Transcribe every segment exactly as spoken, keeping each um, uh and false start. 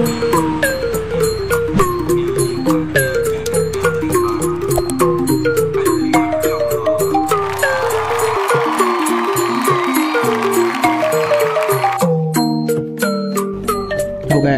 Okay.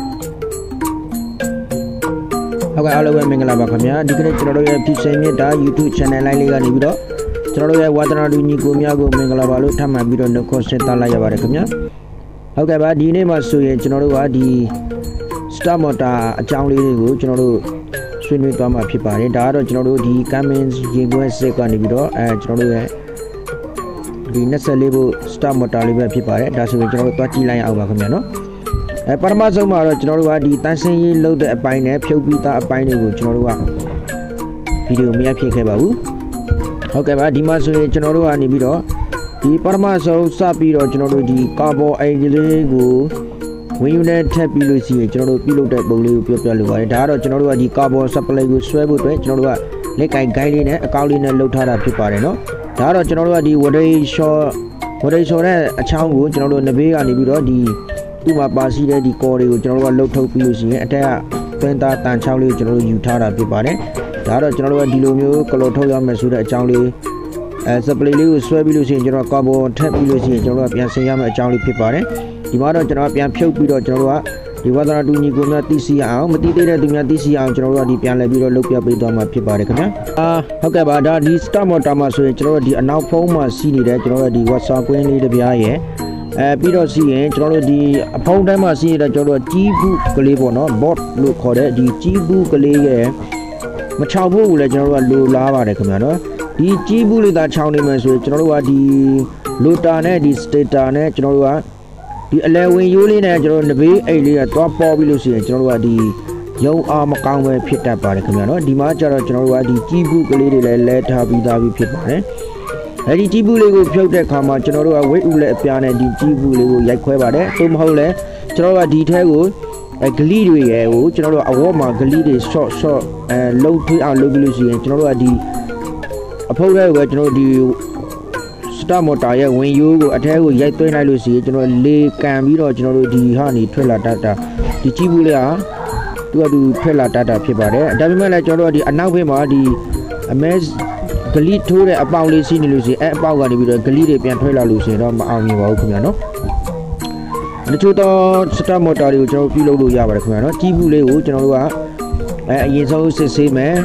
Okay, all over Mingala Bakamia, declared Phyu YouTube channel Liga Nibido, Troya Watana Nikumiago Mingalabalu, Tama Bidon, the Coseta Layabakamia. Okay, but the name was Suya General, the Stamota, a Changli, General Swimming Tama Pipa, Dado General, the Camins, Jingo Second Nibido, and General. The necessary Stamota Liba Pipa, that's the General Tati Line Albakamano. A Parmazoma, General, the dancing load a pine, Pupita, a pine, General video Mia Pikabu. Okay, but the Masu General and Nibido, the Parmazo, Sapiro, General, the Cabo, Agilego, when you net Tapilusi, General Pilot, Bolu, Pupilla, Dado, General, the Cabo, Sapalago, Swabu, General, Lake I guiding a Kaulin and Lotara Pipareno, Dado, General, the Wade Shaw, Wade Shaw, a Changu, General Nabi and Nibido, the Tuma Basi, the Corey, General Loto Pilusi, and Penta and Charlie, General Utara Pipare, Dado, General Dilumio, Colotoya, Masuda, Charlie, as a Palilu, Swabilusi, General Cabo, Tapilusi, General Piansayam, Charlie Pipare, the mother General Pian Pupido, General, the Wazara Duni Guna T C R, Matida Dunia T C R, General, the Pianabiro, Lopia Pidoma Pipare. Ah, okay, but that is Tamotama, so General, the now Poma, Sini, General, the WhatsApp, Queen, the Bia. Pido see, General, the Pondama see that General Tibu Calibono, bot look for the Tibu Cali, Machabu, General Lava, the commander. The Tibu that Chownimas with General, the Lutane, the Statane, General, the eleven Yuli, General, the Bay, Alia, Top Populusi, General, the Young Arm Conway Pita by the commander, the Macha, General, the Tibu Cali, let her be Davi Pita. The Tibu Piote Kama, General, wait, let piano, the Tibu Yaqueva, Tom Hole, General detail, a Gleedy, General Awama, Gleedy, short, short, and low to our Lubilusi, and General the Apollo, General the Stamotaya, when you attack with Yatwina Lucy, General Lee Camino, General the Honey, Trella Data, the Tibulia, to do Trella Data Pipare, Davimana, General the Anavima, the Amaz. The lead to the about Lucy, Lucy, and Bawani with a Galide and Trailer Lucy, and Army Walcomano. The two Stamota, General Pilo Yabacano, Tibu, General, yes, also say, man.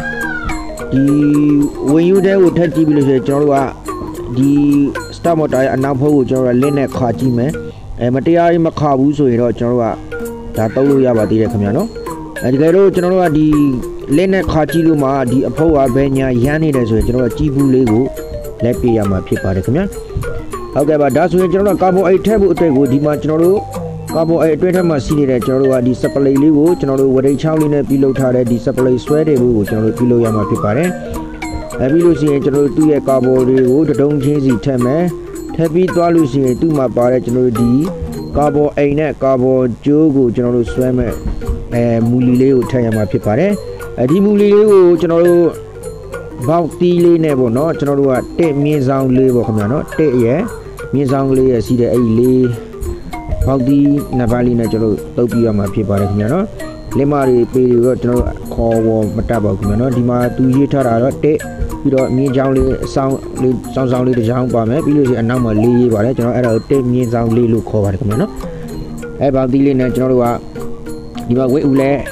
The when you there would tell Tibu, General, the Stamota, and now General Lena Kajime, and Matia Macabu, so you know, General, that Tolu Yabati Camano, and the General, the Lena Katiluma, the Apoa Benya, Yani, as a General Tibu Lego, Lepiama Pipa. Okay, but that's when General Cabo a table to go, the General Cabo a greater Massini, General, the Sapale Lego, General, what a child in a pillow tare, the Sapale Sweater, General Pilo Yama Pipare. I will see General to a Cabo Lego, the Don Chazy Teme, Tabi Dwalusi, to my bar, General D, Cabo a net, Cabo Jogo, General Swimmer, and Mulileo Tayama Pipare. A dimuli, General Bauti Nebo, no, General, take me sound labor, come take ye, me sound lay, see the A lay, Bauti Navali Natural, Topiama Pipa, Lemari, Pay, General, call Mataba, Dima, two years, take, you know, me sound sound sound sound the sound bomb, because a number lay, but General, take me sound lay look over, about the General, Dima, wait,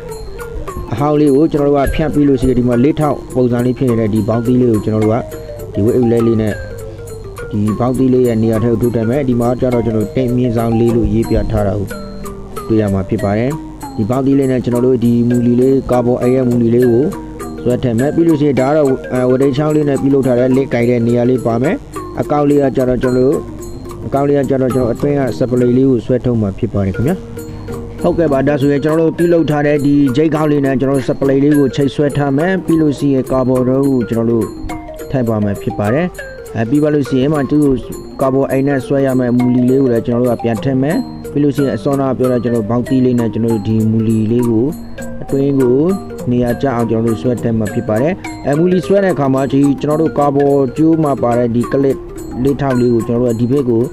how little General Piapilu said in my little Posani Pin, the Bounty General, the way Lelina, the Bounty and near her to them, the Marja General, ten means on Lilu Yipia Taro, to Yama Pipare, the Bounty General, the Mulile, Cabo Aya Mulileo, so at a Mapilu said Dara, what a child in a pilot, Lake Ida nearly Pame, a Kaulia General, a Kaulia General, a train separately, Sweatoma Pipare. Okay, but that's where General Pilo Tare, the J. Gowlin and General Supply would chase sweater man, Pilo see a cabo, General Taiba, my pipare, and people see him and two cabo Aina Swayama Muli, General Pianteme, Pilo see a son of General Bounty Lane, General D. Muli Lego, a twingo, near Chow, General Sweater, my pipare, and Muli Sweater Kamachi, General Cabo, Juma Para, the Collet, Little General Dibego.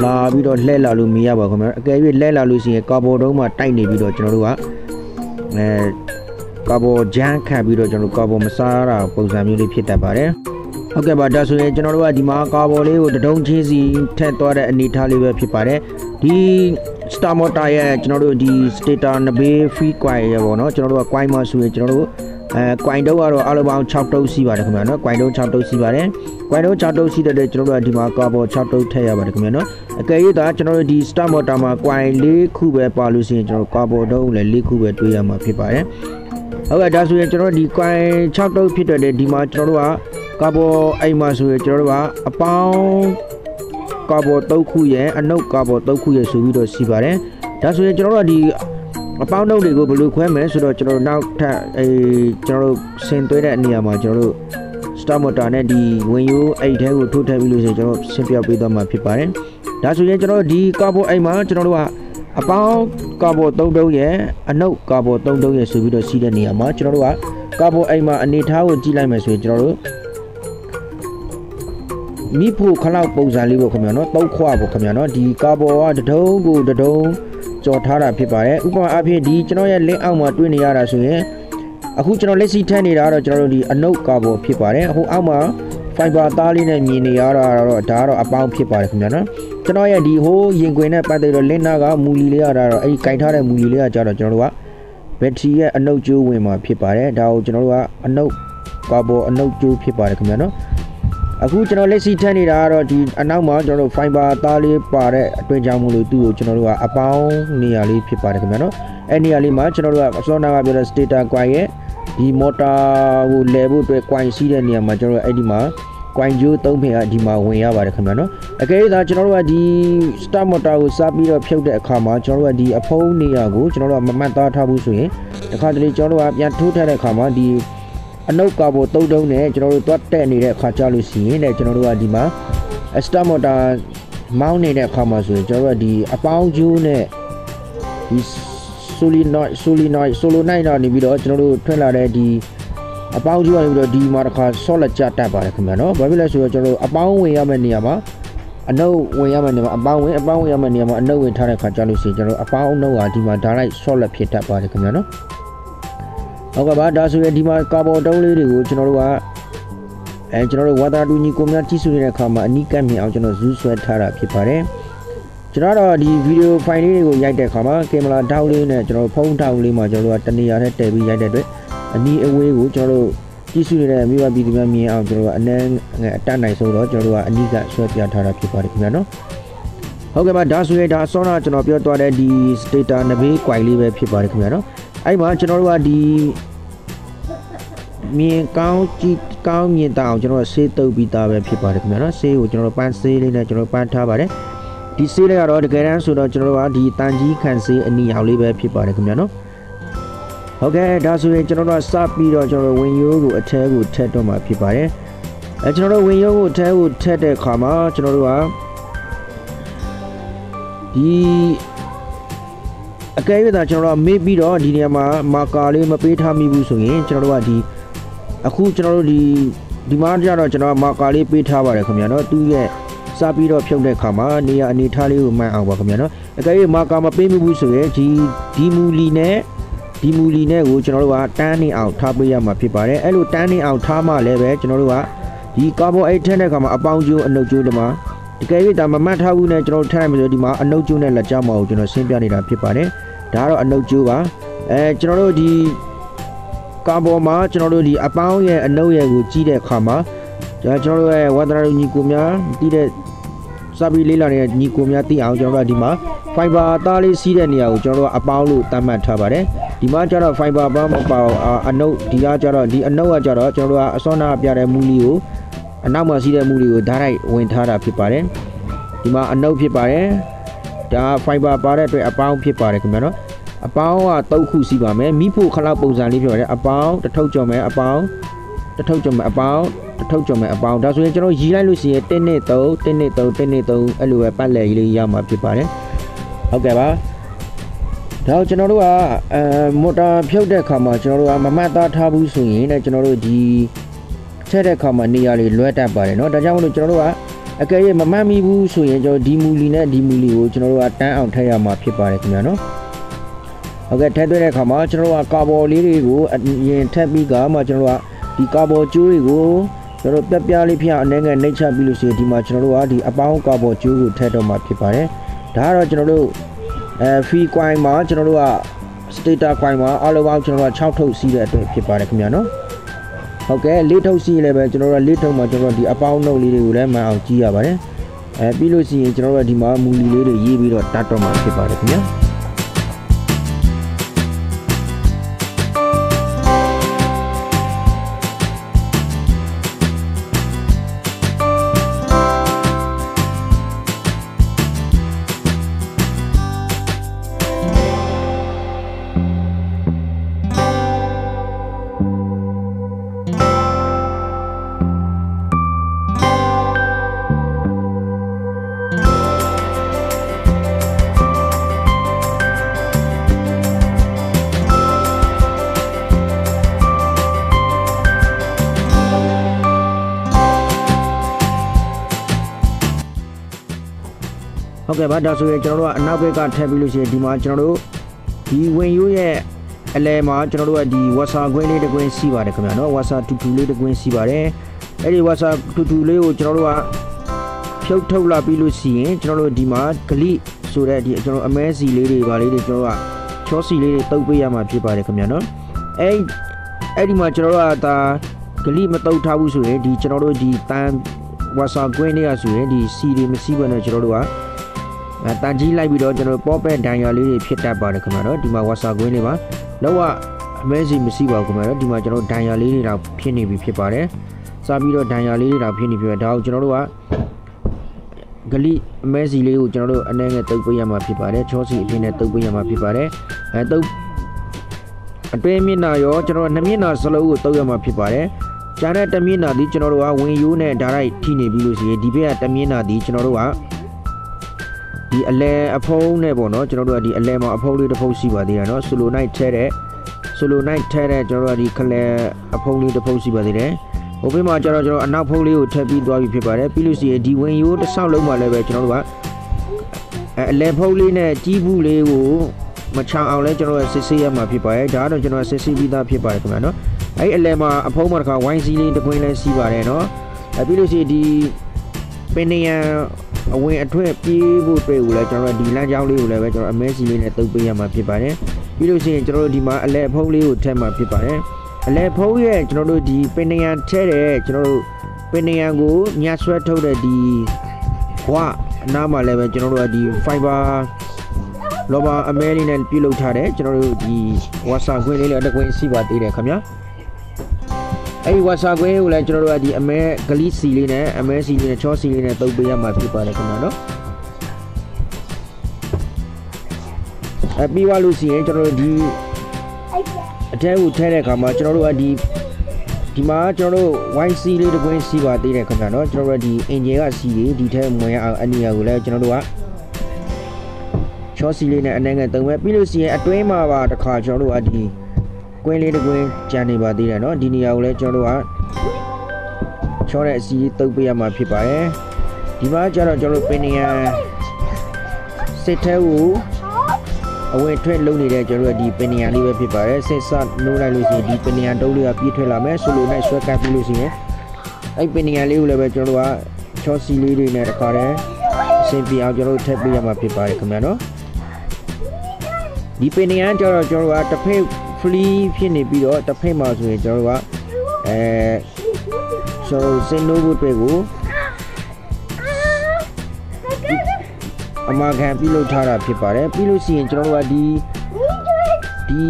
လာပြီးတော့လှဲလာလို့မရပါခင်ဗျာအကယ်၍လှဲလာလို့ရှိရင်ကာဘောတုံးမှာတိုက်နေပြီးတော့ကျွန်တော်တို့ကအဲကာဘောဂျန်ခတ်ပြီးတော့ကျွန်တော်တို့ကာဘောမစားတာပုံစံမျိုးလေးဖြစ်တတ်ပါတယ်ဟုတ်ကဲ့ပါဒါဆိုရင်ကျွန်တော်တို့ကဒီမှာကာဘောလေးကိုတဒုံချင်းစီထည့်သွားတဲ့အနေထားလေးပဲဖြစ်ပါတယ်ဒီ Star Motor ရဲ့ကျွန်တော်တို့ဒီ Stator နဘေး free coil ရပေါ့နော်ကျွန်တော်တို့က coil မှာဆိုရင်ကျွန်တော်တို့အဲ coil တုံးကတော့အလုံးပေါင်း၆တုံးစီးပါတယ်ခင်ဗျာနော် coil တုံး၆တုံးစီးပါတယ် coil တုံး၆တုံးစီးတဲ့ကျွန်တော်တို့ကဒီမှာကာဘော၆တုံးထည့်ရပါတယ်ခင်ဗျာနော်အကယ်၍ဒါကျွန်တော်တို့ဒီ Star Motor မှာ coil ၄ခုပဲပါလို့ရှိရင်ကျွန်တော်တို့ကာဘောတုံးလည်း၄ခုပဲတွေးရမှာဖြစ်ပါတယ်ဟုတ်ကဲ့ဒါဆိုရင်ကျွန်တော်တို့ဒီ coil ၆တုံးဖြစ်တဲ့ဒီမှာကျွန်တော်တို့ကကာဘောအိမ်မှာဆိုရင်ကျွန်တော်တို့ကအပေါင်းကာဘော၃ခုရဲ့အနုတ်ကာဘော၃ခုရဲ့ဆိုပြီးတော့စီပါတယ်ဒါဆိုရင်ကျွန်တော်တို့ကဒီအပေါင်းနှုတ်တွေကိုဘယ်လိုခွဲမလဲဆိုတော့ကျွန်တော်တို့နောက်ထပ်အဲကျွန်တော်တို့ဆင်သွဲတဲ့နေရာမှာကျွန်တော်တို့ Star Motor နဲ့ဒီဝင်ရိုးအိတ်ထဲကိုထိုးထည့်ပြီးလို့ဆိုရင်ကျွန်တော်ဆင်ပြပေးသွားမှာဖြစ်ပါတယ်ဒါဆိုရင်ကျွန်တော်တို့ဒီကာဘောအိမ်မှာကျွန်တော်တို့ကအပေါင်းကာဘော၃တုံးရဲ့အနုတ်ကာဘော၃တုံးရဲ့ဆိုပြီးတော့စီးတဲ့နေရာမှာကျွန်တော်တို့ကကာဘောအိမ်မှာအနေထားကိုကြည့်လိုက်မယ်ဆိုရင်ကျွန်တော်တို့မိဖို့ခလောက်ပုံစံလေးပေါ့ခင်ဗျာနော်သုံးခွာပေါ့ခင်ဗျာနော်ဒီကာဘောကတဒုံးကိုတဒုံးကြော်ထားတာဖြစ်ပါတယ်ဥပမာအဖြစ်ဒီကျွန်တော်ရဲ့လင်းအောက်မှာတွေ့နေရတာဆိုရင်အခုကျွန်တော်လက်စီထည့်နေတာတော့ကျွန်တော်တို့ဒီအနုတ်ကာဘောဖြစ်ပါတယ်အခုအောက်မှာ fiber သားလေးနဲ့မြင်နေရတာတော့ဒါကတော့အပေါင်းဖြစ်ပါတယ်ခင်ဗျာနော်ကျွန်တော်ရဲ့ဒီဟိုးရင်ခွင်နဲ့ပတ်သက်တော့လင်းနာကမူလီလေးရတာတော့အဲဒီကင်ထားတဲ့မူလီလေးကကြတော့ကျွန်တော်တို့ကဘက်ထရီရဲ့အနုတ်ကျိုးဝင်မှာဖြစ်ပါတယ်ဒါကိုကျွန်တော်တို့ကအနုတ်ကာဘောအနုတ်ကျိုးဖြစ်ပါတယ်ခင်ဗျာနော်အခုကျွန်တော်လက်စီထည့်နေတာကတော့ဒီအနောက်မှာကျွန်တော်တို့ fiber သားလေးပါတဲ့အတွင်းကြောင့်မလို့သူ့ကိုကျွန်တော်တို့ကအပေါင်းနေရာလေးဖြစ်ပါတယ်ခင်ဗျာနော်အဲ့နေရာလေးမှာကျွန်တော်တို့ကအစောနာကပြောတဲ့ stator coil ရဲ့ဒီ motor ကိုလဲဖို့အတွက် coil စီးတဲ့နေရာမှာကျွန်တော်တို့အဲ့ဒီမှာ coil ကျိုးသုံးဖင်ကဒီမှာဝင်ရပါတယ်ခင်ဗျာနော်အကယ်၍သာကျွန်တော်တို့ကဒီ Star Motor ကိုစားပြီးတော့ဖြုတ်တဲ့အခါမှာကျွန်တော်တို့ကဒီအဖုံးနေရာကိုကျွန်တော်တို့ကမမှတ်သားထားဘူးဆိုရင်တခါတလေကျွန်တော်တို့ကပြန်ထိုးထည့်တဲ့အခါမှာဒီအနုတ်ကာဘောသုံးတုံးနဲ့ကျွန်တော်တို့တွတ်တက်နေတဲ့အခါကြလို့ရှိရင်လည်းကျွန်တော်တို့ကဒီမှာ Star Motor မောင်းနေတဲ့အခါမှာဆိုရင်ကျွန်တော်တို့ကဒီအပေါင်းကျိုးနဲ့ဒီ solenoid solenoid solenoid တော့နေပြီးတော့ကျွန်တော်တို့ထွက်လာတဲ့ဒီအပေါင်းကျိုးကနေပြီးတော့ဒီမှာတစ်ခါ solid ကြတက်ပါတယ်ခင်ဗျာနော်ဘာဖြစ်လဲဆိုတော့ကျွန်တော်တို့အပေါင်းဝင်ရမယ့်နေရာမှာအနုတ်ဝင်ရမယ့်နေရာမှာအပေါင်းဝင်အပေါင်းဝင်ရမယ့်နေရာမှာအနုတ်ဝင်ထားတဲ့အခါကြလို့ရှိရင်ကျွန်တော်တို့အပေါင်းအနုတ်ကဒီမှာ direct solid ဖြစ်တတ်ပါတယ်ခင်ဗျာနော်ဟုတ်ကဲ့ပါဒါဆိုရင်ဒီမှာကာဘောတုံးလေးတွေကိုကျွန်တော်တို့ကအဲကျွန်တော်တို့ဝါတာတူညီကိုများကြည့်စုနေတဲ့အခါမှာအနီးကပ်မြင်အောင်ကျွန်တော်ဇူးဆွဲထားတာဖြစ်ပါတယ်ကျွန်တော်တို့ဒီဗီဒီယိုဖိုင်လေးတွေကိုရိုက်တဲ့အခါမှာကင်မရာထောက်လေးနဲ့ကျွန်တော်တို့ဖုန်းထောက်လေးမှာကျွန်တော်တို့ကတနေရာနဲ့တည်ပြီးရိုက်တဲ့အတွက်အနီးအဝေးကိုကျွန်တော်တို့ကြည့်စုနေတဲ့မိဘပြည်သူများမြင်အောင်ကျွန်တော်တို့ကအနည်းငယ်အတတ်နိုင်ဆုံးတော့ကျွန်တော်တို့ကအနီးကဆွဲပြထားတာဖြစ်ပါတယ်ခင်ဗျာနော်ဟုတ်ကဲ့ပါဒါဆိုရင်ဒါဆောနာကျွန်တော်ပြောသွားတဲ့ဒီ stator နဘေး coil လေးပဲဖြစ်ပါတယ်ခင်ဗျာနော်အဲ့မှာကျွန်တော်တို့ကဒီမြင်ကောင်းကြည့်ကောင်းမြင်တာအောင်ကျွန်တော်ဆေးတုပ်ပြီးသားပဲဖြစ်ပါတယ်ခင်ဗျာနော်ဆေးကိုကျွန်တော်ပန်းဆေးလေးနဲ့ကျွန်တော်ပန်းထားပါတယ်ဒီဆေးလေးကတော့တကယ်တမ်းဆိုတော့ကျွန်တော်တို့ကဒီတန်ကြီးခံဆေးအနီရောင်လေးပဲဖြစ်ပါတယ်ခင်ဗျာနော်ဟုတ်ကဲ့ဒါဆိုရင်ကျွန်တော်တို့စပြီးတော့ကျွန်တော်ဝင်ရိုးကိုအထဲကိုထည့်တော့မှာဖြစ်ပါတယ်အဲကျွန်တော်တို့ဝင်ရိုးကိုအထဲကိုထည့်တဲ့အခါမှာကျွန်တော်တို့ကဒီအကယ်၍သာကျွန်တော်တို့မေ့ပြီးတော့ဒီနေရာမှာမာကာလေးမပေးထားမိဘူးဆိုရင်ကျွန်တော်တို့ကဒီအခုကျွန်တော်တို့ဒီဒီမှာကြတော့ကျွန်တော်မာကာလေးပေးထားပါတယ်ခင်ဗျာနော်သူ့ရဲ့စပြီးတော့ဖြုတ်တဲ့ခါမှာနေရာအနေထားလေးကိုမှန်အောင်ပါခင်ဗျာနော်အကယ်၍မာကာမပေးမိဘူးဆိုရင်ဒီဒီမူလီနဲ့ဒီမူလီနဲ့ကိုကျွန်တော်တို့ကတန်းနေအောင်ထားပေးရမှာဖြစ်ပါတယ်အဲ့လိုတန်းနေအောင်ထားမှလည်းပဲကျွန်တော်တို့ကဒီကာဘောအိတ်ထည့်တဲ့ခါမှာအပေါင်းကျိုးအနှုတ်ကျိုးတွေမှာတကယ်၍ဒါမမှတ်ထားဘူးနဲ့ကျွန်တော်တို့ထည့်လိုက်မယ်ဆိုဒီမှာအနှုတ်ကျိုးနဲ့လက်ကြောင်းမအောင်ကျွန်တော်ရှင်းပြနေတာဖြစ်ပါတယ်ဒါကတော့အနှုတ်ကျိုးပါအဲကျွန်တော်တို့ဒီကာဘောမှာကျွန်တော်တို့ဒီအပေါင်းရဲ့အနှုတ်ရဲ့ကိုကြီးတဲ့အခါမှာကျွန်တော်တို့ရဲ့ဝါသနာညီကိုများတီးတဲ့စပီလေးလာနေတဲ့ညီကိုများသိအောင်ကျွန်တော်တို့ဒီမှာ fiber သားလေးစီးတဲ့နေရာကိုကျွန်တော်တို့အပေါင်းလို့သတ်မှတ်ထားပါတယ်ဒီမှာကျတော့ fiber ဘာမပါအနှုတ်ဒီကကျတော့ဒီအနှုတ်ကကျတော့ကျွန်တော်တို့ကအစောနာပြတဲ့မူလီကိုအနောက်မှာစီးတဲ့မူလီကိုဓာတ်ရိုက်ဝင်ထားတာဖြစ်ပါတယ်ဒီမှာအနှုတ်ဖြစ်ပါတယ်ဒါ fiber ပါတဲ့အတွက်အပေါင်းဖြစ်ပါတယ်ခင်ဗျာနော်အပေါင်းကသုံးခုစီပါမယ်မိဖို့ခလောက်ပုံစံလေးပြောတယ်အပေါင်းတစ်ထုပ်ကြော်မယ်အပေါင်းတစ်ထုပ်ကြော်မယ်အပေါင်းတစ်ထုပ်ကြော်မယ်အပေါင်းဒါဆိုရင်ကျွန်တော်ရီလိုက်လို့ရှိရင်တစ်နှစ်သုံးတစ်နှစ်သုံးတစ်နှစ်သုံးအဲ့လိုပဲပတ်လည်ကြီးလေးရမှာဖြစ်ပါတယ်ဟုတ်ကဲ့ပါဒါကျွန်တော်တို့ကအဲမော်တာဖြုတ်တဲ့အခါမှာကျွန်တော်တို့ကမမှတ်သားထားဘူးဆိုရင်လည်းကျွန်တော်တို့ဒီထည့်တဲ့အခါမှာနေရာလေးလွဲတတ်ပါတယ်เนาะဒါကြောင့်မလို့ကျွန်တော်တို့ကအကယ်၍မမှန်မိဘူးဆိုရင်ကျွန်တော်ဒီမူလီနဲ့ဒီမူလီကိုကျွန်တော်တို့ကတန်းအောင်ထည့်ရမှာဖြစ်ပါတယ်ခင်ဗျာနော်ဟုတ်ကဲ့ထည့်သွင်းတဲ့အခါမှာကျွန်တော်တို့ကကာဘော်လေးတွေကိုအရင်ထည့်ပြီးကမှကျွန်တော်တို့ကဒီကာဘော်ကျိုးတွေကိုကျွန်တော်ပြပြလေးဖျက်အနေငယ်နှိပ်ချပြီးလို့ဆိုရင်ဒီမှာကျွန်တော်တို့ကဒီအပေါင်းကာဘော်ကျိုးကိုထည့်တော့မှာဖြစ်ပါတယ်ဒါကတော့ကျွန်တော်တို့အဲ free coin မှာကျွန်တော်တို့က status coin မှာအားလုံးပေါင်းကျွန်တော်တို့က၆ထုတ်စီးတဲ့အတွက်ဖြစ်ပါတယ်ခင်ဗျာနော်ဟုတ်ကဲ့၄ထုတ်စီးလည်းပဲကျွန်တော်တို့က၄ထုတ်မှာကျွန်တော်တို့ဒီအပေါင်းနှုတ်လေးတွေကိုလည်းမှန်အောင်ကြည့်ရပါတယ်အဲပြီးလို့ရှိရင်ကျွန်တော်တို့ကဒီမှာမူလီလေးတွေရေးပြီးတော့တတ်တော့မှာဖြစ်ပါတယ်ခင်ဗျာဟုတ်ကဲ့ပါဒါဆိုရင်ကျွန်တော်တို့ကအနောက်ဘက်ကထည့်ပြီးလို့ရှိရင်ဒီမှာကျွန်တော်တို့ဒီဝင်ရိုးရဲ့အလဲမှာကျွန်တော်တို့ကဒီဝါစာခွင်းလေးတစ်ခွင်းစီးပါတယ်ခင်ဗျာနော်ဝါစာတူတူလေးတစ်ခွင်းစီးပါတယ်အဲ့ဒီဝါစာတူတူလေးကိုကျွန်တော်တို့ကဖြုတ်ထုတ်လာပြီးလို့ရှိရင်ကျွန်တော်တို့ဒီမှာဂလိဆိုတဲ့ဒီကျွန်တော်အမဲစီလေးတွေပါလေးတွေကျွန်တော်တို့ကချောစီလေးတွေတုပ်ပေးရမှာဖြစ်ပါတယ်ခင်ဗျာနော်အဲ့အဲ့ဒီမှာကျွန်တော်တို့ကဒါဂလိမတုပ်ထားဘူးဆိုရင်ဒီကျွန်တော်တို့ဒီတန်ဝါစာခွင်းလေးရဆိုရင်ဒီစီတွေမစီးဘဲနဲ့ကျွန်တော်တို့ကအဲတန်ကြီးလိုက်ပြီးတော့ကျွန်တော်ပေါ်ပဲဒိုင်ယာလေးတွေဖြစ်တတ်ပါတယ်ခင်ဗျာနော်ဒီမှာဝါစာကွင်းလေးပါလောက်ကအမဲစီမရှိပါဘူးခင်ဗျာနော်ဒီမှာကျွန်တော်ဒိုင်ယာလေးတွေတော့ဖြစ်နေပြီဖြစ်ပါတယ်စားပြီးတော့ဒိုင်ယာလေးတွေတော့ဖြစ်နေပြီဒါကိုကျွန်တော်တို့ကဂလိအမဲစီလေးကိုကျွန်တော်တို့အနေနဲ့တုပ်ပေးရမှာဖြစ်ပါတယ်ချောစီအဖြစ်နဲ့တုပ်ပေးရမှာဖြစ်ပါတယ်အဲတုပ်အတွင်းမျက်နှာရောကျွန်တော်နှစ်မျက်နှာစလုံးကိုတုပ်ရမှာဖြစ်ပါတယ်ကျန်တဲ့တစ်မျက်နှာဒီကျွန်တော်တို့ကဝင်ရိုးနဲ့ဒါရိုက်ထိနေပြီးလို့ရှိရင်ဒီဘက်ကတစ်မျက်နှာဒီကျွန်တော်တို့ကဒီအလဲအဖုံးနဲ့ပေါ့နော်ကျွန်တော်တို့ကဒီအလဲမှာအဖုံးလေးတစ်ဖုံးရှိပါသေးတယ်နော်ဆိုလိုနိုင်ထဲတဲ့ဆိုလိုနိုင်ထဲတဲ့ကျွန်တော်တို့ကဒီခလဲအဖုံးလေးတစ်ဖုံးရှိပါသေးတယ်ဟိုဘက်မှာကျွန်တော်ကျွန်တော်အနောက်ဖုံးလေးကိုထည့်ပြီးသွားပြီဖြစ်ပါတယ်ပြီးလို့ရှိရင်ဒီဝင်ရိုးတစ်ဆောက်လုံးမှာလည်းပဲကျွန်တော်တို့ကအလဲဖုံးလေးနဲ့ကြီးဘူးလေးကိုမချောင်အောင်လဲကျွန်တော်တို့စစ်ဆေးရမှာဖြစ်ပါတယ်ဒါတော့ကျွန်တော်စစ်ဆေးပြီးသားဖြစ်ပါတယ်ခင်ဗျာနော်အဲ့အလဲမှာအဖုံးမှာတစ်ခါဝိုင်းစီလေးတစ်ခွင်းလဲစီးပါတယ်နော်အဲပြီးလို့ရှိရင်ဒီပင်နေရန်အဝင်အထွက်ပြေးဖို့တွေ့ကိုလည်းကျွန်တော်တို့ဒီလမ်းကြောင်းလေးကိုလည်းပဲကျွန်တော်အမဲစီလေးနဲ့တုပ်ပေးရမှာဖြစ်ပါတယ်ပြီးလို့ရှိရင်ကျွန်တော်တို့ဒီမှာအလဲဖုံးလေးကိုထည့်မှာဖြစ်ပါတယ်အလဲဖုံးရဲ့ကျွန်တော်တို့ဒီပင်နေရန်ထဲတဲ့ကျွန်တော်တို့ပင်နေရန်ကိုညှဆွဲထုတ်တဲ့ဒီဘွားအနားမှာလည်းပဲကျွန်တော်တို့ကဒီ fiber လောဘာအမဲလေးနဲ့ပြုလုပ်ထားတဲ့ကျွန်တော်တို့ဒီဝါစာခွင်းလေးလည်းတစ်ခွင်းစီးပါသေးတယ်ခင်ဗျာအဲ့ဒီဝါစာခွင်းကိုလည်းကျွန်တော်တို့ကဒီအမဲဂလိစီလေးနဲ့အမဲစီလေးနဲ့ချောစီလေးနဲ့တုပ်ပေးရမှာဖြစ်ပါတယ်ခင်ဗျာနော်အပြီးသွားလို့ရှိရင်ကျွန်တော်တို့ဒီအထဲကိုထဲတဲ့အခါမှာကျွန်တော်တို့ကဒီဒီမှာကျွန်တော်တို့ ဝိုင်း စီလေးတစ်ခွင်းစီပါသေးတယ်ခင်ဗျာနော်ကျွန်တော်တို့ဒီအင်ဂျင်ကစီလေးဒီထဲဝင်အောင်အနီယာကိုလည်းကျွန်တော်တို့ကချောစီလေးနဲ့အနေငယ်တုံးပဲပြီးလို့ရှိရင်အတွင်းမှာပါတစ်ခါကျွန်တော်တို့ကဒီကွင်းလေးတစ်ကွင်းကြံနေပါသေးတယ်เนาะဒီနေရာကိုလည်းကျွန်တော်တို့ကချောတဲ့အစီတုပ်ပေးရမှာဖြစ်ပါတယ်ဒီမှာကျတော့ကျွန်တော်တို့ပင်နေရစစ်ထဲကိုအဝင်ထွက်လုံးနေတဲ့ကျွန်တော်တို့ဒီပင်နေရလေးပဲဖြစ်ပါတယ်စစ်စနိုးလိုက်လို့ရှိရင်ဒီပင်နေရတုပ်လေးကပြေးထွက်လာမယ်ဆိုလိုနဲ့ဆွဲကပ်ပြီးလို့ရှိရင်အဲ့ပင်နေရလေးကိုလည်းပဲကျွန်တော်တို့ကချောစီလေးတွေနဲ့တခါတည်းအဆင်ပြေအောင်ကျွန်တော်တို့ထည့်ပေးရမှာဖြစ်ပါတယ်ခင်ဗျာနော်ဒီပင်နေရကျတော့ကျွန်တော်တို့ကတစ်ဖက်free ဖြစ်နေပြီးတော့တစ်ဖက်မှာဆိုရင်ကျွန်တော်တို့ကအဲဆိုစင်နိုးဖို့အတွက်ကိုအမှားခံပြုလုပ်ထားတာဖြစ်ပါတယ်ပြီးလို့ရှိရင်ကျွန်တော်တို့ကဒီဒီ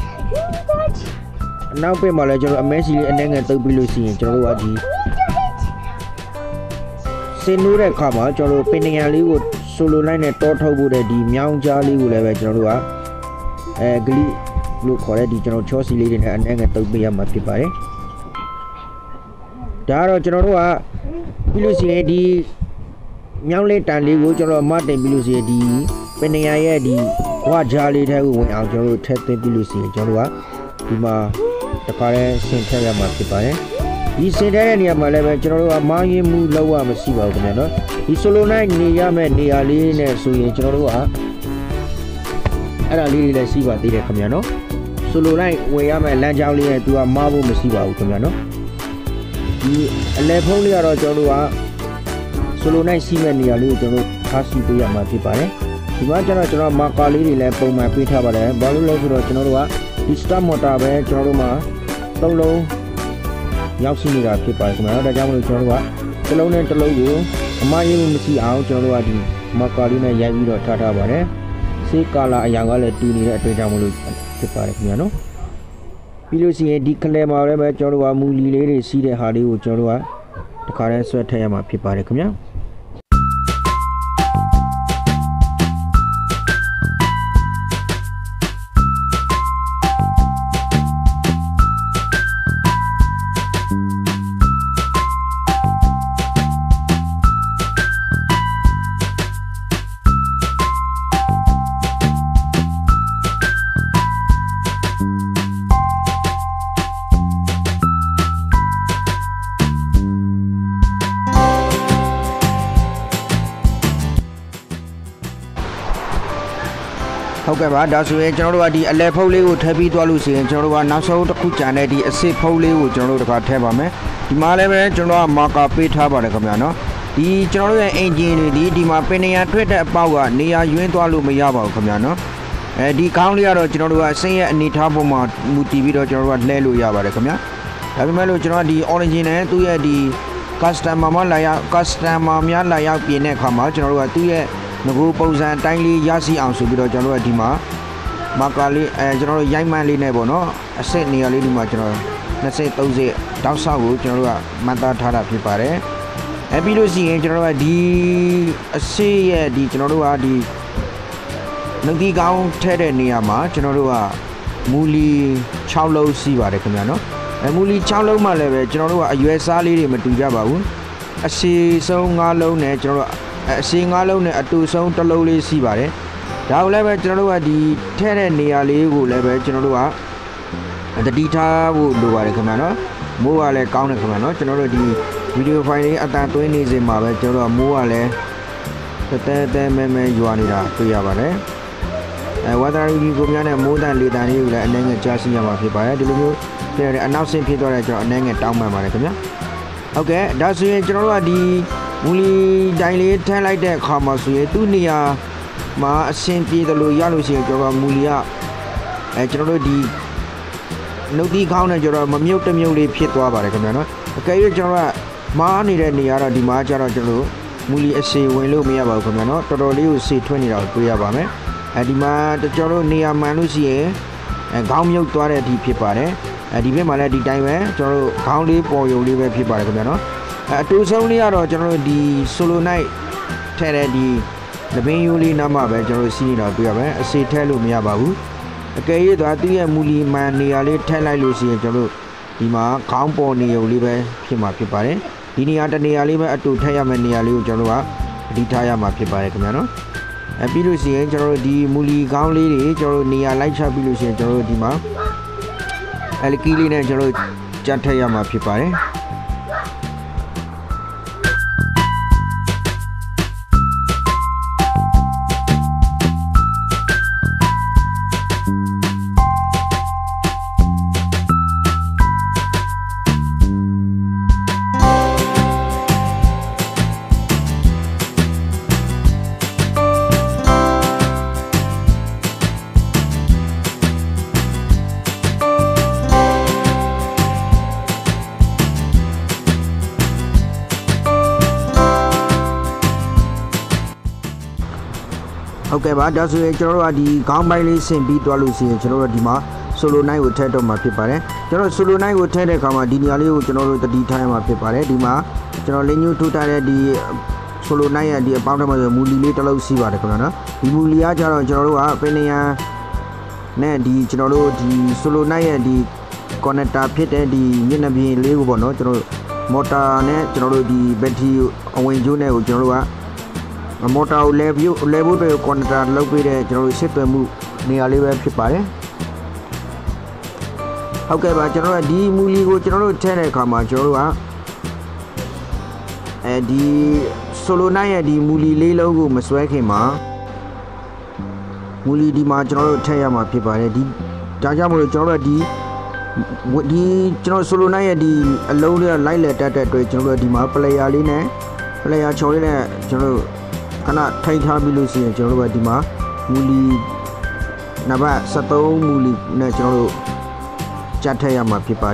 အနောက်ဘက်မှာလည်းကျွန်တော်အမဲစီလေးအနေငယ်တုပ်ပြီးလို့ရှိရင်ကျွန်တော်တို့ကဒီစင်နိုးတဲ့အခါမှာကျွန်တော်တို့ပင်နေရလေးကိုဆိုလိုလိုက်နဲ့တောထုတ်ဖို့တဲ့ဒီမြောင်းကြားလေးကိုလည်းပဲကျွန်တော်တို့ကအဲဂလိလို့ခေါ်တဲ့ဒီကျွန်တော်ချောစီလေးတွေနဲ့အနေငယ်တုပ်ပေးရမှာဖြစ်ပါတယ်ဒါတော့ကျွန်တော်တို့ကပြီးလို့ရှိရင်ဒီမြောင်းလေးတန်လေးကိုကျွန်တော်မတင်ပြီးလို့ရှိရင်ဒီပင်နေရရဲ့ဒီဝါကြားလေးထဲကိုဝင်အောင်ကျွန်တော်တို့ထည့်သွင်းပြီးလို့ရှိရင်ကျွန်တော်တို့ကဒီမှာတခါလဲဆင်ထည့်ရမှာဖြစ်ပါတယ်ဒီစင်တဲ့နေရာမှာလည်းပဲကျွန်တော်တို့ကမောင်းရင်မှုလောက်ရမရှိပါဘူးခင်ဗျာနော်ဒီဆိုလိုနိုင်နေရမယ့်နေရာလေးနဲ့ဆိုရင်ကျွန်တော်တို့ကအဲ့ဒါလေးတွေလည်းရှိပါသေးတယ်ခင်ဗျာနော်ဆိုလိုနိုင်ဝယ်ရမယ့်လမ်းကြောင်းလေးနဲ့သူကမားဖို့မရှိပါဘူးခင်ဗျာနော်ဒီအလဲဖုံးလေးကတော့ကျွန်တော်တို့ကဆိုလိုနိုင်ရှိမဲ့နေရာလေးကိုကျွန်တော်တို့ထားရှိပေးရမှာဖြစ်ပါတယ်ဒီမှာကျတော့ကျွန်တော်မာကာလေးတွေလည်းပုံမှန်ပေးထားပါတယ်ဘာလို့လဲဆိုတော့ကျွန်တော်တို့ကဒီ start motor ပဲကျွန်တော်တို့မှာသုံးလုံးရောက်ရှိနေတာဖြစ်ပါတယ်ခင်ဗျာဒါကြောင့်မလို့ကျွန်တော်တို့ကတစ်လုံးနဲ့တစ်လုံးကိုအမှားရင်းမရှိအောင်ကျွန်တော်တို့ကဒီမာကာလေးနဲ့ရိုက်ပြီးတော့ထားထားပါတယ်စေးကာလာအရာကလည်းတူနေတဲ့အတွေ့အကြုံမလို့ဖြစ်ပါတယ်ခင်ဗျာနော်ပြီးလို့ရှိရင်ဒီကလဲမှာလည်းပဲကျွန်တော်တို့ကမူလီလေးတွေစီးတဲ့ဟာလေးကိုကျွန်တော်တို့ကတခါတည်းဆွဲထည့်ရမှာဖြစ်ပါတယ်ခင်ဗျာဟုတ်ကဲ့ပါဒါဆိုရင်ကျွန်တော်တို့ကဒီအလဲဖုတ်လေးကိုထည့်ပြီးသွားလို့ဆိုရင်ကျွန်တော်တို့ကနောက်ဆုံးတစ်ခုကြံတဲ့ဒီအစစ်ဖုတ်လေးကိုကျွန်တော်တို့တခါထည့်ပါမယ်ဒီမှာလည်းပဲကျွန်တော်ကမာကာပေးထားပါတယ်ခင်ဗျာနော်ဒီကျွန်တော်တို့ရဲ့အင်ဂျင်တွေဒီဒီမှာပင်နေရထွက်တဲ့အပေါက်ကနေရာယွင်းသွားလို့မရပါဘူးခင်ဗျာနော်အဲဒီခေါင်းလေးကတော့ကျွန်တော်တို့ကအစင်းရဲ့အနေထားပုံမှာမူတည်ပြီးတော့ကျွန်တော်တို့ကလှဲလို့ရပါတယ်ခင်ဗျာဒါပေမဲ့လို့ကျွန်တော်ကဒီ origin နဲ့သူ့ရဲ့ဒီ customer မှာလာရောက် customer များလာရောက်ပြင်တဲ့အခါမှာကျွန်တော်တို့ကသူ့ရဲ့ငကူပုံစံအတိုင်းလေးရရှိအောင်ဆိုပြီးတော့ကျွန်တော်တို့ကဒီမှာမာကာလေးအဲကျွန်တော်တို့ရိုက်မှန်းလေးနဲ့ပေါ့နော်အစစ်နေရာလေးဒီမှာကျွန်တော်နှစ်စိတ်သုံးစိတ်တောက်ဆောက်ကိုကျွန်တော်တို့ကမှတ်သားထားတာဖြစ်ပါတယ်အဲပြီးလို့ရှိရင်ကျွန်တော်တို့ကဒီအစစ်ရဲ့ဒီကျွန်တော်တို့ကဒီနှုတ်ဒီကောင်းထဲတဲ့နေရာမှာကျွန်တော်တို့ကမူလီ၆လုံးရှိပါတယ်ခင်ဗျာနော်အဲမူလီ၆လုံးမှလည်းပဲကျွန်တော်တို့ကအရွယ်စားလေးတွေမတူကြပါဘူးအစီဆုံး၅လုံးနဲ့ကျွန်တော်တို့အစီ၅လုံးနဲ့အတူဆုံးတစ်လုံးလေးရှိပါတယ်ဒါကိုလည်းပဲကျွန်တော်တို့ကဒီထဲတဲ့နေရာလေးကိုလည်းပဲကျွန်တော်တို့ကတတိထားဖို့လိုပါတယ်ခင်ဗျာနော်မိုးကလည်းကောင်းတယ်ခင်ဗျာနော်ကျွန်တော်တို့ဒီဗီဒီယိုဖိုင်လေးအတန်သွင်းနေစဉ်မှာပဲကျွန်တော်တို့ကမိုးကလည်းတဲတဲမဲမဲရွာနေတာတွေ့ရပါတယ်အဲဝါတာရီကိုများနဲ့မိုးတန်လေတန်လေးကိုလည်းအနေငယ်ကြားစီရမှာဖြစ်ပါတယ်ဒီလိုမျိုးတဲ့အနောက်ဆင်းဖြစ်သွားတဲ့ကျွန်တော်အနေငယ်တောင်းပန်ပါတယ်ခင်ဗျာဟုတ်ကဲ့ဒါဆိုရင်ကျွန်တော်တို့ကဒီမူလီတိုင်းလေးထမ်းလိုက်တဲ့အခါမှာဆိုရင်သူ့နေရာမှာအဆင်ပြေတယ်လို့ရလို့ရှိရင်ကျွန်တော်မူလီကအဲကျွန်တော်တို့ဒီနှုတ်သီးခေါင်းနဲ့ကျွန်တော်မမြုပ်တမြုပ်လေးဖြစ်သွားပါတယ်ခင်ဗျာနော်အကယ်၍ကျွန်တော်ကမားနေတဲ့နေရာတော့ဒီမှာကျတော့ကျွန်တော်မူလီအစီဝင်လို့မရပါဘူးခင်ဗျာနော်တော်တော်လေးကိုစီထွင်းနေတာကိုတွေ့ရပါမယ်အဲဒီမှာကျွန်တော်တို့နေရာမှန်လို့ရှိရင်အဲခေါင်းမြုပ်သွားတဲ့အထိဖြစ်ပါတယ်အဲဒီဘက်မှာလည်းဒီတိုင်းပဲကျွန်တော်တို့ခေါင်းလေးပေါ်ယုံလေးပဲဖြစ်ပါတယ်ခင်ဗျာနော်အတူဆုံးလေးကတော့ကျွန်တော်တို့ဒီ solo night ထဲတဲ့ဒီလပင်းယိုးလေးနားမှာပဲကျွန်တော်တို့စီးနေတာတွေ့ရမယ်အစီထဲလို့မရပါဘူးအကယ်၍သွားသူ့ရဲ့မူလီမန်နေရာလေးထည့်လိုက်လို့ရှိရင်ကျွန်တော်တို့ဒီမှာခေါင်းပေါ်နေုံလေးပဲဖြစ်မှာဖြစ်ပါတယ်ဒီနေရာတနေရာလေးပဲအတူထည့်ရမယ့်နေရာလေးကိုကျွန်တော်တို့ကဒီထားရမှာဖြစ်ပါတယ်ခင်ဗျာနော်အဲပြီးလို့ရှိရင်ကျွန်တော်တို့ဒီမူလီခေါင်းလေးတွေကျွန်တော်တို့နေရာလိုက်ချပြီးလို့ရှိရင်ကျွန်တော်တို့ဒီမှာအဲလကီလေးနဲ့ကျွန်တော်တို့ကြက်ထည့်ရမှာဖြစ်ပါတယ်ဟုတ်ကဲ့ပါဒါဆိုရင်ကျွန်တော်တို့ကဒီခေါင်းပိုင်းလေးဆင်ပြီးသွားလို့ရှိရင်ကျွန်တော်တို့ဒီမှာ solo night ကိုထည့်တော့မှာဖြစ်ပါတယ်ကျွန်တော် solo night ကိုထည့်တဲ့အခါမှာဒီနေရာလေးကိုကျွန်တော်တို့တတိထားရမှာဖြစ်ပါတယ်ဒီမှာကျွန်တော်လင်းညှိုးထိုးထားတဲ့ဒီ solo night ရဲ့ဒီအပေါင်းထဲမှာဆိုမူလီလေးတစ်လုံးစီးပါတယ်ခင်ဗျာနော်ဒီမူလီကကျတော့ကျွန်တော်တို့ကပင်နေရန်နဲ့ဒီကျွန်တော်တို့ဒီ solo night ရဲ့ဒီ connector ဖြစ်တဲ့ဒီမျက်နှာပြင်လေးကိုပေါ့နော်ကျွန်တော်တို့ motor နဲ့ကျွန်တော်တို့ဒီ battery အဝင်ကျိုးနဲ့ကိုကျွန်တော်တို့ကမော်တာကိုလဲပြီးလဲဖို့အတွက်ကွန်တာလုပ်ပေးတဲ့ကျွန်တော်တို့ရှစ်သွယ်မှုနေရာလေးပဲဖြစ်ပါတယ် Okay, but you know, the muli go to know ten a comma, Joa. And the Solonaya, the muli lay logo, Maswakima. Muli di marginal Tayama people, the Jajamo Jora di di Solonaya di Alonia Lila Tata to General di Mapalaya Line, Playa Cholina, General cannot take Habilusi and General Dima, Muli Nava Sato Muli Natural Chatayama people.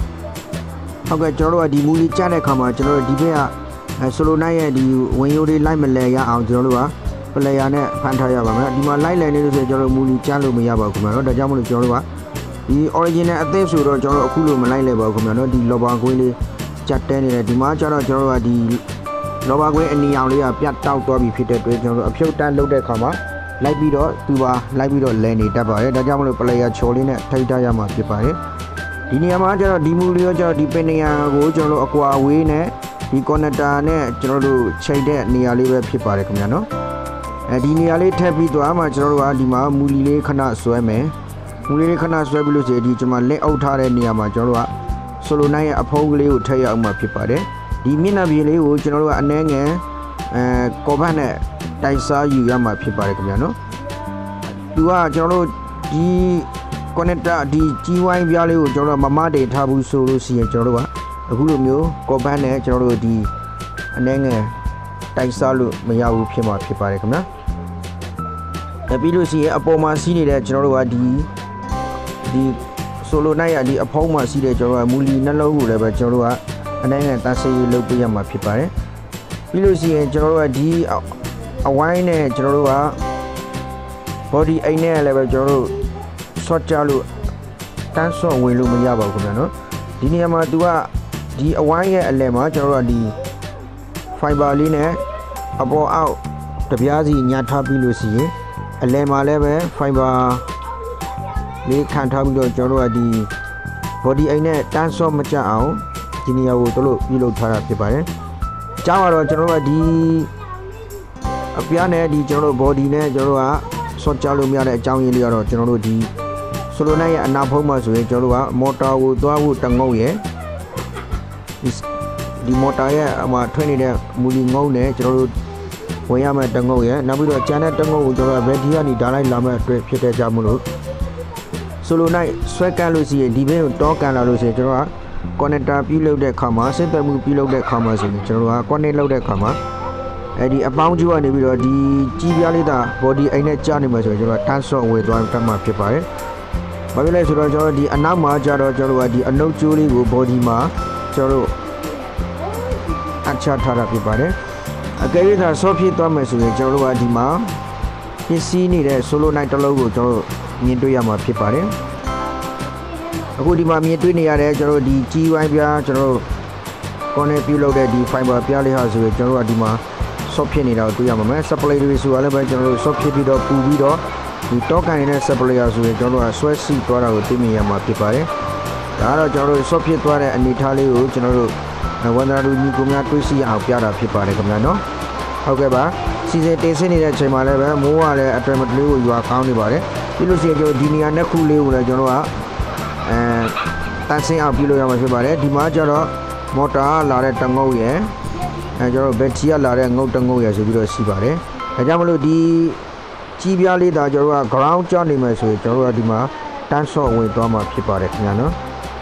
Okay, General di Muli Chanakama, General Dibea, Solonaya di when you like Malaya out General. Playane Pantayaba, Dima Lila is a Jolo Muli Chalo Mayaba Kumano, the Jamu Jolova, the original Athesu Jolo Kulu Malay Kumano, the Lobagwili Chatani, the Marjara Jolova, the Lobagwe and the Alia Piat Tau to be fitted with a few time loaded comma, Libido, Tuba, Libido Lenny, Taba, the Jamu Palaya Cholina, Taitayama Pipare, the Niamaja, the Mulioja, depending on Jolo Aqua Wine, the Conatane, Jolo Chade, Nialiva Pipare Kumano. Dini ali tepi tu ama cero di ma mulile kena suame, mulile kena suame belum jadi cuma le outare ni ama cero solo naik apa gule utai ama pipade. Di mina bile u cero anenge kobane taisa yu ama pipade kemudian. Dua cero di konekta di jiwa biale u cero mama de tabu solo si cero gulu mio kobane cero di anenge taisa lu mayau pima pipade kemudian. Tapi lu si apa masih ni dah cakap di di solo naik di apa masih dah cakap muli nalau dah cakap anda yang tak saya lupa yang maaf pare. Bila si cakap di awal ni cakap body ini lepas cakap soca lu tanso welu menjawab kemudian. Di ni yang dua di awal ni lema cakap di fiber ni apa out terbiasa nyata bila si Lema lebe fiber ni kan tahu tu jauh di body ini tanso macam au jenis au tu lo bilo thara pipare. Jauh tu jauh di apa ni di jauh body ni jauh ah soca lu miara jauh ini ada jauh di solo ni anak pun masuk jauh ah motor au tu au tengau ye di motor ya ama train ni muli ngau ni jauh Waya me tengok ya, nabi doa channel tengok ujung media ni dalai lama tu kita jamu solo naik suakan lu si, di mana tokan lalu si cerita konekta pilau dek kama, setamu pilau dek kama si cerita konek lau dek kama. Jadi apa juga ni bila di cibiali dah body ini cari macam cerita tanso we tuan kama pipare. Bila sudah cerita di enam ajar cerita di enam curi body ma cerita acar thara pipare. Akhirnya dah sofi tu masuk jauh di mana, di sini deh solo naik terlalu jauh nyentuh yang mapi pare. Aku di mana nyentuh ni ada jauh di jiwa biar jauh konek pilau deh di fiber biar lihat sudah jauh di mana sofi ni dah tu yang mana supply tu sudah lepas jauh sofi bido pu bido di tokan ini supply sudah jauh suasi tu ada tu ni yang mapi pare. Kalau jauh sofi tu ada ni thali u jauh Wanda ni kumya tu si yang piara pipare kumya no. Okay ba, sisa tesen ni dah cuma le ba, mua le atau macam lu jual kau ni bare. Pilu si jauh di ni anak kule ulah jauh ah, tansi ang pilu yang macam bare. Di mana jauh motor lari tengau ye, jauh becia lari ngau tengau ye sebiru si bare. Macam lu di cibiali dah jauh ground jauh ni macam jauh di mana tanso we tu ama pipare kumya no.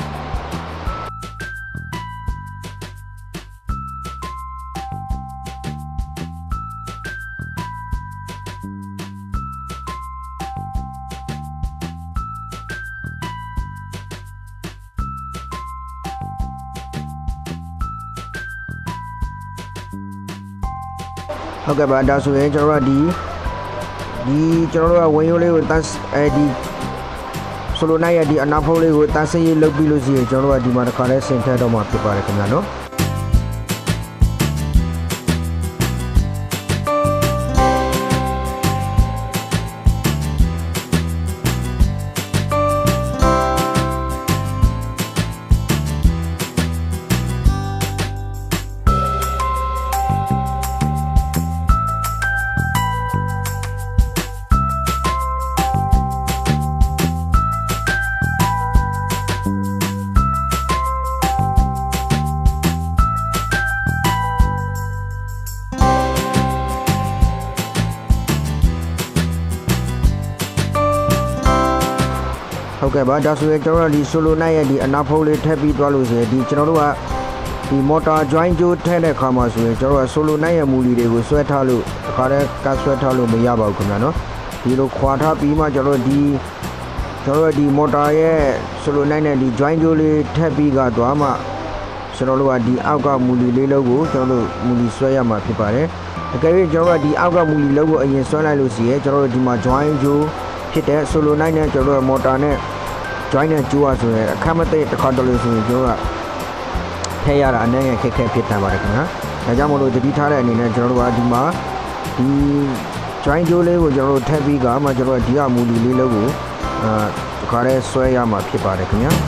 Okay, pada sudah cerita di di cerita wayang le tas eh di solo naik di anak pun le tas ini lebih luas cerita di mana kalau center tu maaf pipare kemudian no. ဟုတ်ကဲ့ပါဒါဆိုရင်ကျွန်တော်တို့ဒီ solo night ရဲ့ဒီအနာဖုံးလေးထည့်ပြီးသွားလို့ဆိုရင်ဒီကျွန်တော်တို့ကဒီ motor join ကြိုးထည့်တဲ့ခါမှာဆိုရင်ကျွန်တော်တို့က solo night ရဲ့မူလီတွေကိုဆွဲထားလို့အခါတည်းကဆွဲထားလို့မရပါဘူးခင်ဗျာနော်ဒီလိုခွာထားပြီးမှကျွန်တော်တို့ဒီကျွန်တော်တို့ဒီ motor ရဲ့ solo night နဲ့ဒီ join ကြိုးလေးထည့်ပြီးကတော့မှကျွန်တော်တို့ကဒီအောက်ကမူလီလေးလုံးကိုကျွန်တော်တို့မူလီဆွဲရမှာဖြစ်ပါတယ်အကယ်၍ကျွန်တော်တို့ဒီအောက်ကမူလီလုံးကိုအရင်ဆွဲလိုက်လို့ရှိရင်ကျွန်တော်တို့ဒီမှာ join ကြိုးဖြစ်တဲ့ solo night နဲ့ကျွန်တော်တို့ motor နဲ့ join နဲ့ကြိုးရဆိုရင်အခက်မသိတစ်ခါတလေဆိုရင်ကျွန်တော်ကထည့်ရတာအနေနဲ့ခက်ခဲဖြစ်တတ်ပါတယ်ခင်ဗျာဒါကြောင့်မလို့တတိထားတဲ့အနေနဲ့ကျွန်တော်တို့ကဒီမှာဒီ join ကြိုးလေးကိုကျွန်တော်တို့ထည့်ပြီးကမှကျွန်တော်တို့ဒီအမူလီလေးလုံးကိုအာဒီခါလေးဆွဲရမှာဖြစ်ပါတယ်ခင်ဗျာ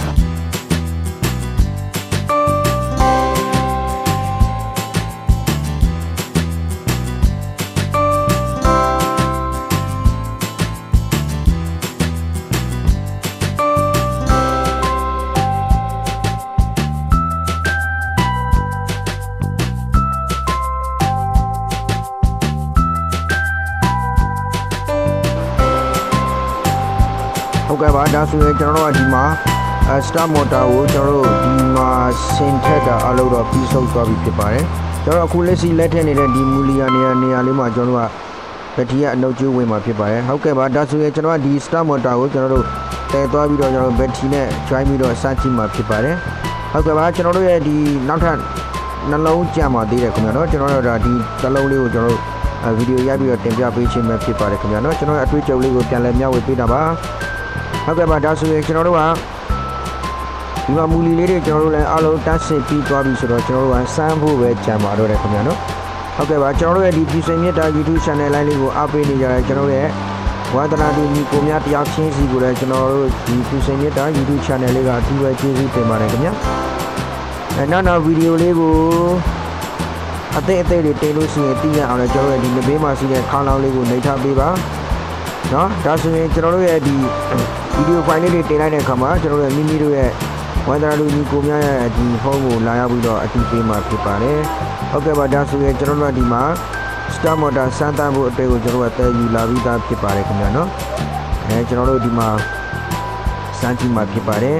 ဟုတ်ကဲ့ပါဒါဆိုရင်ကျွန်တော်တို့ကဒီမှာ start motor ကိုကျွန်တော်တို့ဒီမှာဆင်ထက်တာအလုပ်တော့ပြီးဆုံးသွားပြီဖြစ်ပါတယ်ကျွန်တော်အခုလက်ရှိလက်ထက်နေတဲ့ဒီမူလီယာနေရာနေရာလေးမှာကျွန်တော်တို့ကဘက်ထရီကအနှုတ်ကျိုးဝင်မှာဖြစ်ပါတယ်ဟုတ်ကဲ့ပါဒါဆိုရင်ကျွန်တော်ကဒီ start motor ကိုကျွန်တော်တို့တည်သွားပြီးတော့ကျွန်တော်တို့ဘက်ထရီနဲ့ join ပြီးတော့စကြည့်မှာဖြစ်ပါတယ်ဟုတ်ကဲ့ပါကျွန်တော်တို့ရဲ့ဒီနောက်ထပ်နှလုံးကြံပါသေးတယ်ခင်ဗျာနော်ကျွန်တော်တို့ဒါဒီနှလုံးလေးကိုကျွန်တော်တို့ဗီဒီယိုရိုက်ပြီးတော့တင်ပြပေးခြင်းပဲဖြစ်ပါတယ်ခင်ဗျာနော်ကျွန်တော်အတွေ့အကြုံလေးကိုပြန်လည်မျှဝေပေးတာပါဟုတ်ကဲ့ပါဒါဆိုရင်ကျွန်တော်တို့ကဒီမှာမူလီလေးတွေကျွန်တော်တို့လည်းအားလုံးတက်စစ်ပြီးသွားပြီဆိုတော့ကျွန်တော်တို့ကစမ်းဖို့ပဲကြံပါတော့တယ်ခင်ဗျာနော်ဟုတ်ကဲ့ပါကျွန်တော်တို့ရဲ့ဒီပြည်စင်မြစ်တာ YouTube channel လိုင်းလေးကိုအားပေးနေကြတယ်ကျွန်တော်တို့ရဲ့ဝါသနာတူညီကိုများတရားချင်းစီကိုလည်းကျွန်တော်တို့ဒီပြည်စင်မြစ်တာ YouTube channel လေးကအထူးပဲကျေးဇူးတင်ပါတယ်ခင်ဗျာအဲနောက်နောက်ဗီဒီယိုလေးကိုအသေးအသေးလေးတင်လို့ရှိရင်သိရအောင်လည်းကျွန်တော်တို့ရဲ့ဒီဘေးမှာရှိတဲ့ခေါင်းလောင်းလေးကိုနှိပ်ထားပေးပါနော်ဒါဆိုရင်ကျွန်တော်တို့ရဲ့ဒီဗီဒီယိုဖိုင်လေးတွေတင်လိုက်တဲ့အခါမှာကျွန်တော်တို့ရဲ့မိမိတို့ရဲ့ဝါသနာလူကြီးကိုများရဲ့ဒီဖုန်းကိုလာရောက်ပြီးတော့အတည်ပြုမှာဖြစ်ပါတယ်ဟုတ်ကဲ့ပါဒါဆိုရင်ကျွန်တော်တို့ကဒီမှာ start motor စမ်းသပ်ဖို့အတွက်ကိုကျွန်တော်တို့ကတည်ယူလာပြီးသားဖြစ်ပါတယ်ခင်ဗျာနော်အဲကျွန်တော်တို့ဒီမှာစမ်းကြည့်မှာဖြစ်ပါတယ်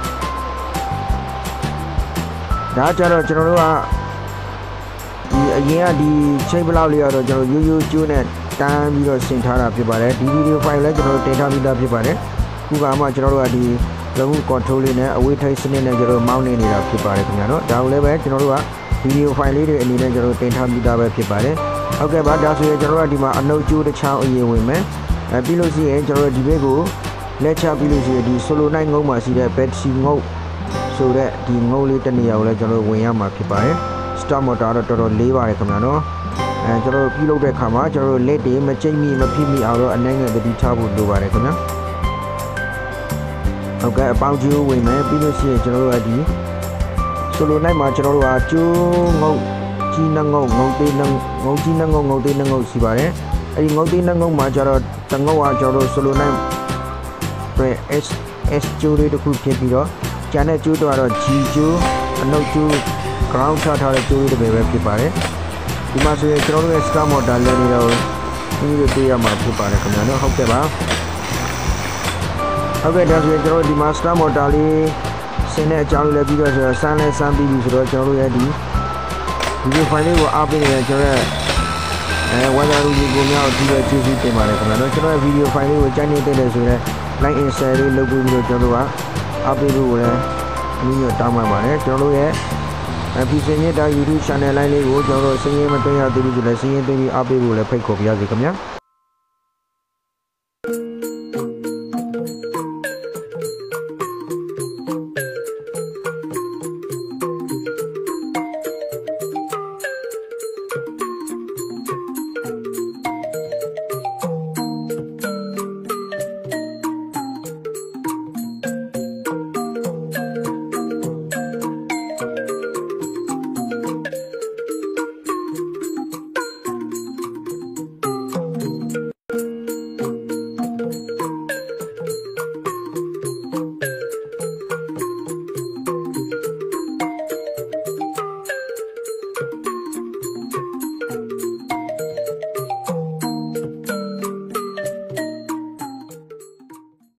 ဒါကြတော့ကျွန်တော်တို့ကဒီအရင်ကဒီချိန်ဘလောက်လေးရတော့ကျွန်တော်ရိုးရိုးကျိုးနဲ့တန်းပြီးတော့ဆင်ထားတာဖြစ်ပါတယ်ဒီဗီဒီယိုဖိုင်လည်းကျွန်တော်တို့တင်ထားပြီးသားဖြစ်ပါတယ်ခုကမှကျွန်တော်တို့ကဒီလုံး control လေးနဲ့အဝေးထိပ်စနစ်နဲ့ကျွန်တော်တို့မောင်းနေနေတာဖြစ်ပါတယ်ခင်ဗျာနော်ဒါကိုလည်းပဲကျွန်တော်တို့ကဗီဒီယိုဖိုင်လေးတွေအနေနဲ့ကျွန်တော်တို့တင်ထားပြီးသားပဲဖြစ်ပါတယ်ဟုတ်ကဲ့ပါဒါဆိုရင်ကျွန်တော်တို့ကဒီမှာအနှုတ်ကျိုးတစ်ချောင်းအရင်ဝင်မယ်အဲပြီးလို့ရှိရင်ကျွန်တော်တို့ဒီဘက်ကိုလက်ချပြီးလို့ရှိရင်ဒီ solo night ငုံမှာရှိတဲ့ battery ငုံဆိုတဲ့ဒီငုံလေးတစ်နေရာကိုလည်းကျွန်တော်တို့ဝင်ရမှာဖြစ်ပါတယ် start motor တော့တော်တော်လေးပါတယ်ခင်ဗျာနော်အဲကျွန်တော်တို့ပြုလုပ်တဲ့ခါမှာကျွန်တော်တို့လက်တွေမကျိတ်မိမဖိမိအောင်တော့အနိုင်ငယ်တတိထားဖို့လိုပါတယ်ခင်ဗျာဟုတ်ကဲ့အပေါင်းကျိုးဝင်မယ်ပြီးလို့ရှိရင်ကျွန်တော်တို့ကဒီ solo night မှာကျွန်တော်တို့ကကျိုးငုတ်ကြီးနှငုတ်ငုတ်သေးနှငုတ်ကြီးနှငုတ်ငုတ်သေးနှငုတ်ရှိပါတယ်အဲဒီငုတ်သေးနှငုတ်မှာကျတော့တငုတ်ကကျွန်တော်တို့ solo night ပဲ S S ကျိုးလေးတစ်ခုဖြစ်ပြီးတော့ကျန်တဲ့ကျိုးတော့ G ကျိုးအနှုတ်ကျိုး ground ချထားတဲ့ကျိုးလေးတွေပဲဖြစ်ပါတယ်ဒီမှာဆိုရင်ကျွန်တော်တို့ရဲ့ start motor လည်းနေတော့ဒီလိုတွေ့ရမှာဖြစ်ပါတယ်ခင်ဗျာနော်ဟုတ်ကဲ့ပါဟုတ်ကဲ့ဒါဆိုရင်ကျွန်တော်တို့ဒီမှာ start motor လေးဆင်းတဲ့အကြောင်းလေးလည်းပြီးတော့ဆိုတော့စမ်းလဲစမ်းပြီးပြီဆိုတော့ကျွန်တော်တို့ရဲ့ဒီဗီဒီယိုဖိုင်လေးကိုအားပေးနေတဲ့ကျွန်တော်ရဲ့အဲဝါသနာလူကြီးကိုများဒီပဲကျေးဇူးတင်ပါတယ်ခင်ဗျာနော်ကျွန်တော်ရဲ့ဗီဒီယိုဖိုင်လေးကိုကြိုက်နေတဲ့တယ်ဆိုရင် like and share လေးလုပ်ပြီးတော့ကျွန်တော်တို့ကအားပေးဖို့လည်းအမျိုးမျိုးတောင်းပန်ပါတယ်ကျွန်တော်တို့ရဲ့အဖီစင်မြစ်တာ YouTube channel လိုင်းလေးကိုကျွန်တော်တို့စည်ရင်းမသွင်းရသေးဘူးဆိုလည်းစည်ရင်းသွင်းပြီးအားပေးဖို့လည်းဖိတ်ခေါ်ပါရစေခင်ဗျာ